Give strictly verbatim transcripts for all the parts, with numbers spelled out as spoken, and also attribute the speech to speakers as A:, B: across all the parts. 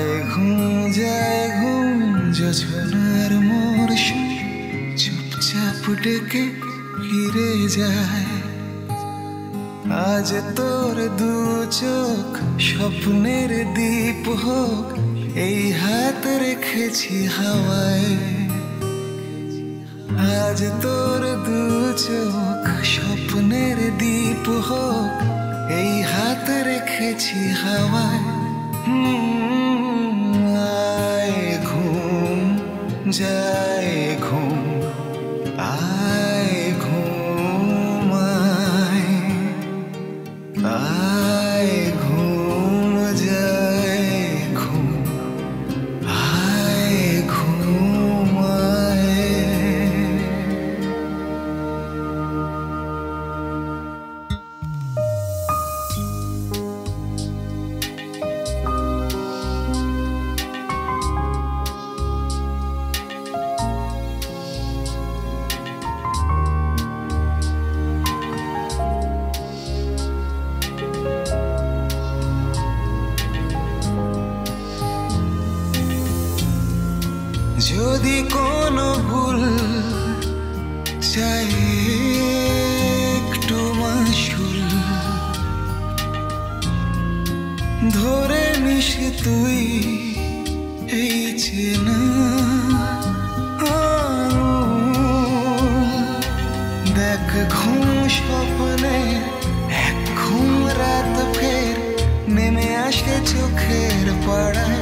A: আয় ঘুম যায় ঘুম জোছনার মরশুম চুপচাপ ডেকে ফিরে যায়। আজ তোর দু চোখ স্বপ্নের দ্বীপ হোক, এই হাত রেখেছি হাওয়ায়। আজ তোর দু চোখ স্বপ্নের দ্বীপ হোক, এই হাত রেখেছি হাওয়ায়। আয় ঘুম যায় ঘুম আয় ঘুম আয় আয় ঘুম যায় ঘুম আয় ঘুম আয়। যদি কোনো ভুল চাই একটু মাসুল, ধরে নিস তুই এই চেনা দেখ ঘুম স্বপ্নে এক ঘুম রাত ফের নেমে আসে চোখের পাড়ায়।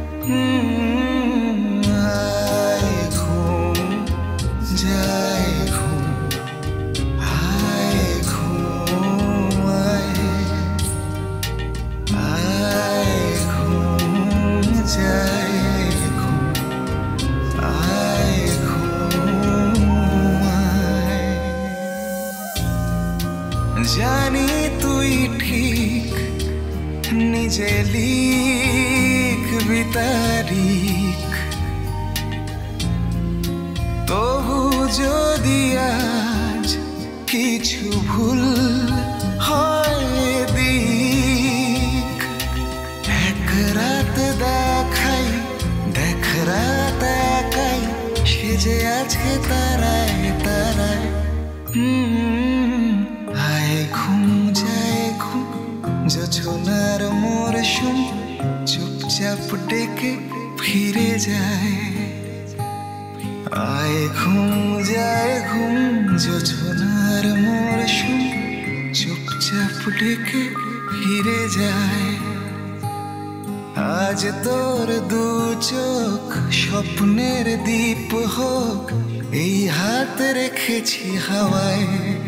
A: জানি তুই ঠিক নিজে লিখবি তারিখ, তবু যদি আজ কিছু ভুল হয় দিক, এক রাত দেখাই দেখ রাত একাই সেজে আজকে তারায় তারায়। আয় ঘুম যায় ঘুম জোছনার মরশুম চুপচাপ ডেকে ফিরে যায়। আয় ঘুম যায় ঘুম জোছনার মরশুম চুপচাপ ডেকে ফিরে যায়। আজ তোর দু চোখ স্বপ্নের দ্বীপ হোক, এই হাত রেখেছি হাওয়ায়।